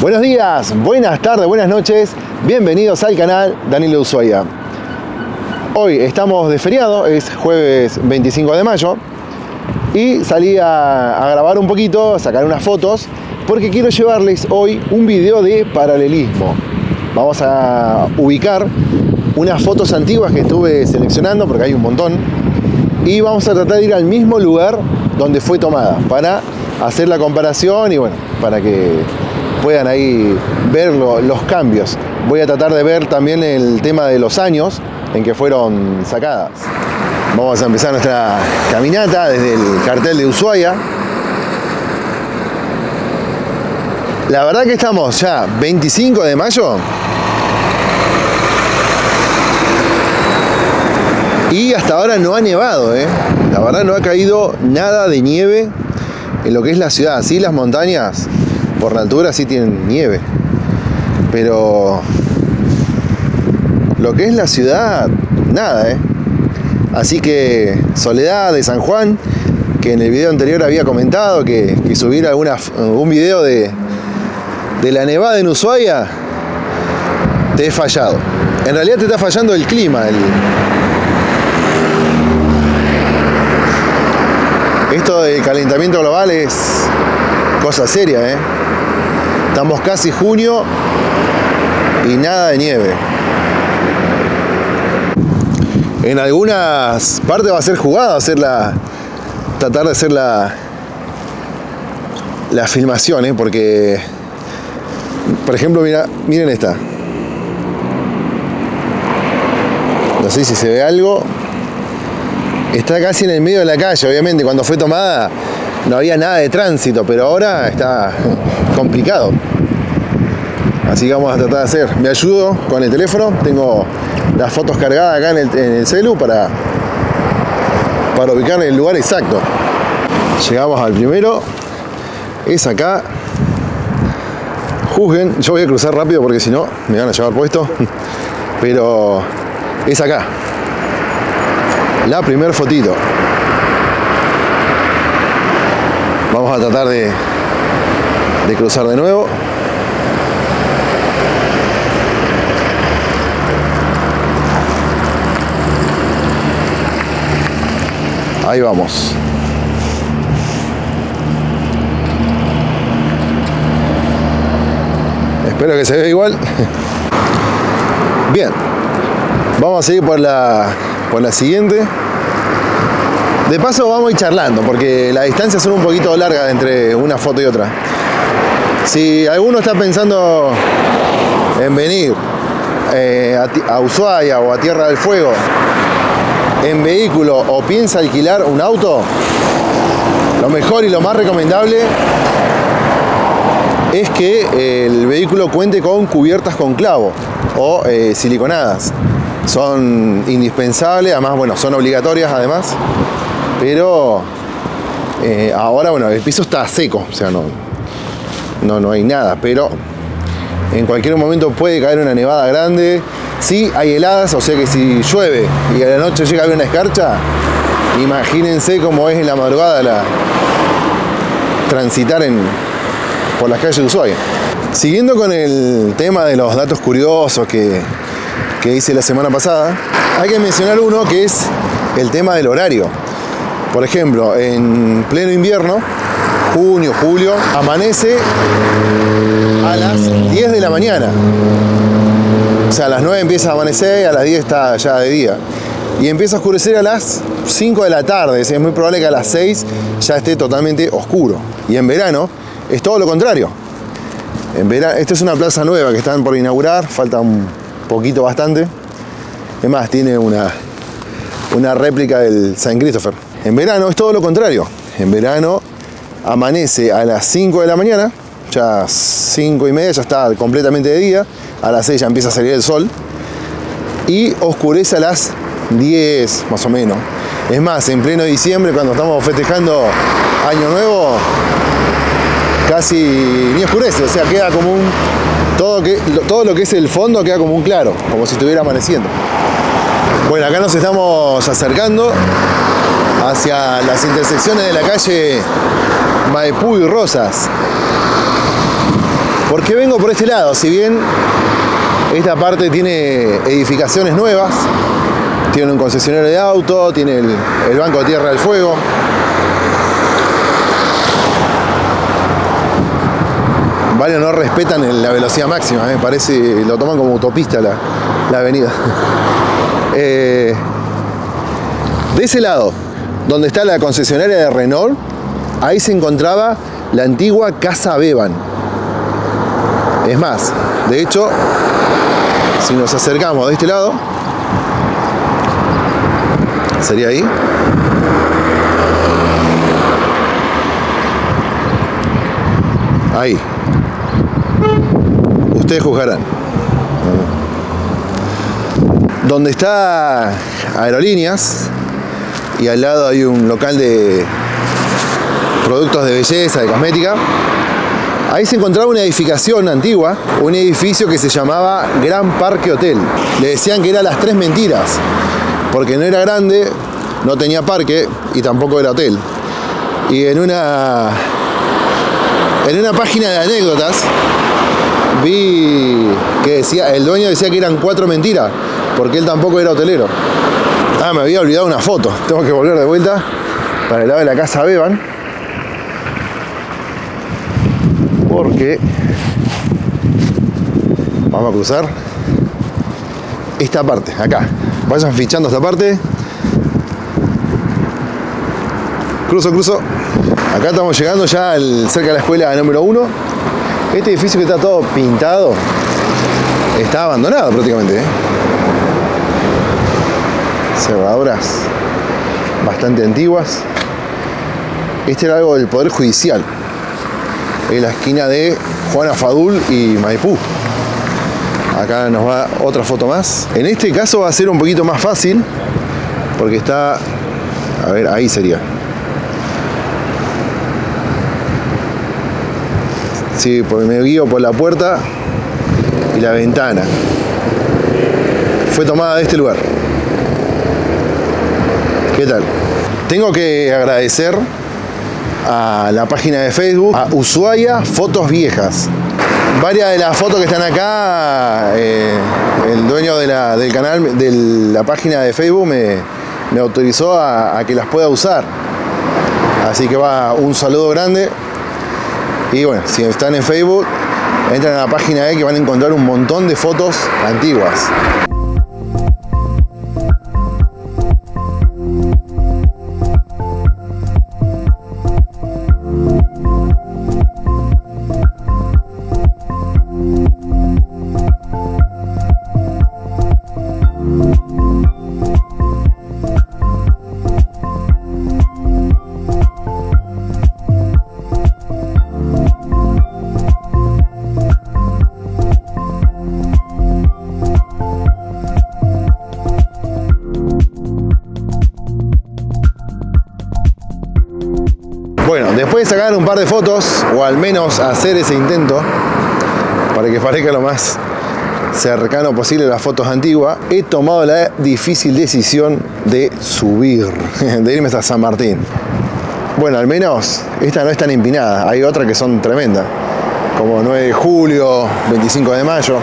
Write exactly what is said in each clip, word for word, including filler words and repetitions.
Buenos días, buenas tardes, buenas noches. Bienvenidos al canal Danilo Ushuaia. Hoy estamos de feriado, es jueves veinticinco de mayo. Y salí a, a grabar un poquito, a sacar unas fotos, porque quiero llevarles hoy un video de paralelismo. Vamos a ubicar unas fotos antiguas que estuve seleccionando, porque hay un montón. Y vamos a tratar de ir al mismo lugar donde fue tomada, para hacer la comparación y bueno, para que puedan ahí ver lo, los cambios. Voy a tratar de ver también el tema de los años en que fueron sacadas. Vamos a empezar nuestra caminata desde el cartel de Ushuaia. La verdad que estamos ya veinticinco de mayo y hasta ahora no ha nevado, ¿eh? La verdad no ha caído nada de nieve en lo que es la ciudad. Sí, las montañas por la altura sí tienen nieve, pero lo que es la ciudad, nada, ¿eh? Así que Soledad de San Juan, que en el video anterior había comentado que, que subiera alguna, un video de, de la nevada en Ushuaia, te he fallado. En realidad te está fallando el clima. El... Esto del calentamiento global es cosa seria, ¿eh? Estamos casi junio y nada de nieve. En algunas partes va a ser jugada, va a ser la, tratar de hacer la, la filmación, ¿eh? Porque, por ejemplo, mira, miren esta. No sé si se ve algo. Está casi en el medio de la calle, obviamente. Cuando fue tomada no había nada de tránsito, pero ahora está complicado. Así que vamos a tratar de hacer. Me ayudo con el teléfono. Tengo las fotos cargadas acá en el, en el celu para, para ubicar el lugar exacto. Llegamos al primero. Es acá. Juzguen. Yo voy a cruzar rápido porque si no me van a llevar puesto. Pero es acá. La primer fotito. Vamos a tratar de, de cruzar de nuevo. Ahí vamos. Espero que se vea igual. Bien. Vamos a seguir por la, por la siguiente. De paso vamos a ir charlando, porque las distancias son un poquito largas entre una foto y otra. Si alguno está pensando en venir eh, a, a Ushuaia o a Tierra del Fuego en vehículo o piensa alquilar un auto, lo mejor y lo más recomendable es que el vehículo cuente con cubiertas con clavo o eh, siliconadas. Son indispensables, además, bueno, son obligatorias además, pero eh, ahora, bueno, el piso está seco, o sea, no, no, no hay nada, pero en cualquier momento puede caer una nevada grande. Sí, hay heladas, o sea que si llueve y a la noche llega a haber una escarcha, imagínense cómo es en la madrugada la, transitar en, por las calles de Ushuaia. Siguiendo con el tema de los datos curiosos que, que hice la semana pasada, hay que mencionar uno que es el tema del horario. Por ejemplo, en pleno invierno, junio, julio, amanece a las diez de la mañana. O sea, a las nueve empieza a amanecer y a las diez está ya de día. Y empieza a oscurecer a las cinco de la tarde. Es muy probable que a las seis ya esté totalmente oscuro. Y en verano es todo lo contrario. En verano, esta es una plaza nueva que están por inaugurar, falta un poquito bastante. Es más, tiene una, una réplica del Saint Christopher. En verano es todo lo contrario. En verano amanece a las cinco de la mañana, ya cinco y media ya está completamente de día, a las seis ya empieza a salir el sol y oscurece a las diez más o menos. Es más, en pleno diciembre, cuando estamos festejando Año Nuevo, casi ni oscurece, o sea, queda como un... Todo, que, todo lo que es el fondo queda como un claro, como si estuviera amaneciendo. Bueno, acá nos estamos acercando hacia las intersecciones de la calle Maipú y Rosas. ¿Por qué vengo por este lado? Si bien esta parte tiene edificaciones nuevas, tiene un concesionario de auto, tiene el, el Banco de Tierra del Fuego. Varios no respetan la velocidad máxima, me ¿eh? parece, lo toman como autopista la, la avenida. eh, de ese lado, donde está la concesionaria de Renault, ahí se encontraba la antigua Casa Bevan. Es más, de hecho, si nos acercamos de este lado, sería ahí. Ahí. Ustedes juzgarán. Donde está Aerolíneas y al lado hay un local de productos de belleza, de cosmética. Ahí se encontraba una edificación antigua, un edificio que se llamaba Gran Parque Hotel. Le decían que era las tres mentiras, porque no era grande, no tenía parque y tampoco era hotel. Y en una, en una página de anécdotas vi que decía, el dueño decía que eran cuatro mentiras, porque él tampoco era hotelero. Ah, me había olvidado una foto. Tengo que volver de vuelta para el lado de la Casa Bevan, porque vamos a cruzar esta parte, acá. Vayan fichando esta parte. Cruzo, cruzo. Acá estamos llegando ya al, cerca de la escuela número uno. Este edificio que está todo pintado está abandonado prácticamente, ¿eh? Cerraduras bastante antiguas. Este era algo del Poder Judicial, en la esquina de Juana Fadul y Maipú. Acá nos va otra foto más. En este caso va a ser un poquito más fácil, porque está, a ver, ahí sería. Sí, porque me guío por la puerta y la ventana. Fue tomada de este lugar. ¿Qué tal? Tengo que agradecer a la página de Facebook, a Ushuaia Fotos Viejas. Varias de las fotos que están acá, eh, el dueño de la, del canal, de la página de Facebook, me, me autorizó a, a que las pueda usar. Así que va un saludo grande. Y bueno, si están en Facebook, entran a la página de que van a encontrar un montón de fotos antiguas. Bueno, después de sacar un par de fotos, o al menos hacer ese intento, para que parezca lo más cercano posible a las fotos antiguas, he tomado la difícil decisión de subir, de irme hasta San Martín. Bueno, al menos esta no es tan empinada, hay otras que son tremendas, como nueve de julio, veinticinco de mayo.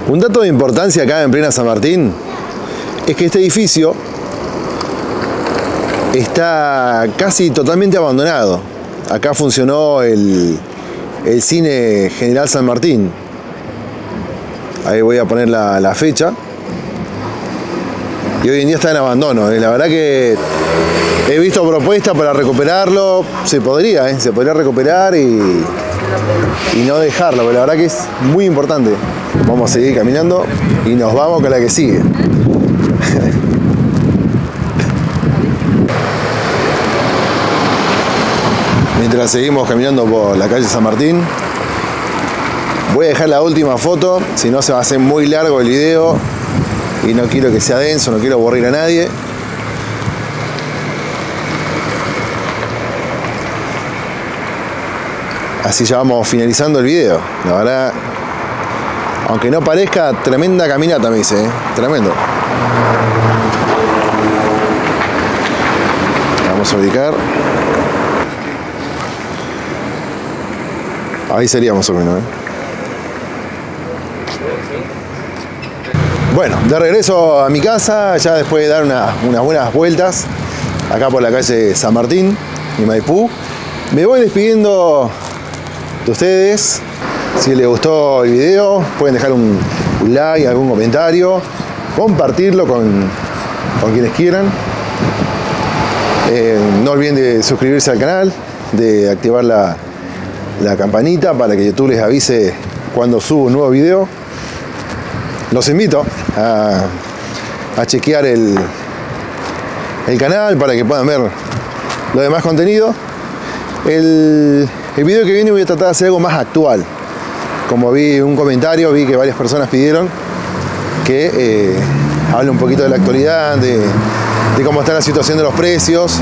Un dato de importancia acá en plena San Martín es que este edificio está casi totalmente abandonado. Acá funcionó el, el Cine General San Martín. Ahí voy a poner la, la fecha. Y hoy en día está en abandono. La verdad que he visto propuestas para recuperarlo. Se podría, ¿eh? Se podría recuperar y, y no dejarlo, pero la verdad que es muy importante. Vamos a seguir caminando y nos vamos con la que sigue. Mientras seguimos caminando por la calle San Martín, voy a dejar la última foto, si no se va a hacer muy largo el video y no quiero que sea denso, no quiero aburrir a nadie. Así ya vamos finalizando el video. La verdad, aunque no parezca, tremenda caminata me hice, ¿eh? Tremendo. Vamos a ubicar. Ahí sería más o menos, ¿eh? Bueno, de regreso a mi casa, ya después de dar una, unas buenas vueltas acá por la calle San Martín y Maipú, me voy despidiendo de ustedes. Si les gustó el video, pueden dejar un, un like, algún comentario, compartirlo con, con quienes quieran. Eh, no olviden de suscribirse al canal, de activar la, la campanita para que YouTube les avise cuando subo un nuevo video. Los invito a, a chequear el, el canal para que puedan ver lo demás contenido. El, el video que viene voy a tratar de hacer algo más actual. Como vi un comentario, vi que varias personas pidieron que eh, hable un poquito de la actualidad, de, de cómo está la situación de los precios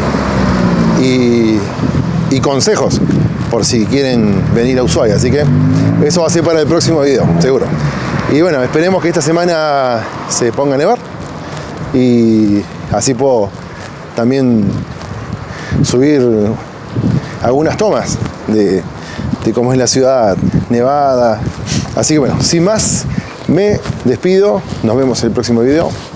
y, y consejos por si quieren venir a Ushuaia. Así que eso va a ser para el próximo video, seguro. Y bueno, esperemos que esta semana se ponga a nevar y así puedo también subir algunas tomas de, de cómo es la ciudad nevada. Así que bueno, sin más, me despido. Nos vemos en el próximo video.